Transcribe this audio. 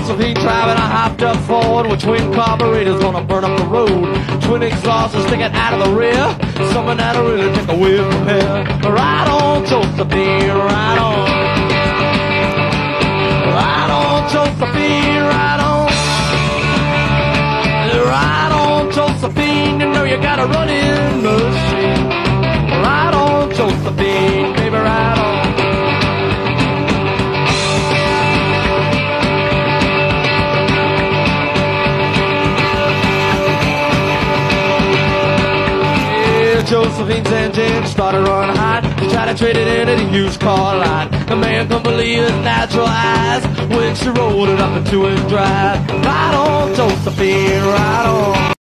Josephine driving, I hopped up forward with twin carburetors gonna burn up the road. Twin exhausts sticking out of the rear. Something that'll really take a WPL. Ride on, Josephine, ride on. Ride on, Josephine, ride on. Ride on, Josephine, you know you got a running machine. Ride on, Josephine, baby, ride on. Josephine's engine started running hot. She tried to trade it in at a used car lot. The man couldn't believe his natural eyes when she rolled it up into his drive. Ride on, Josephine, ride on.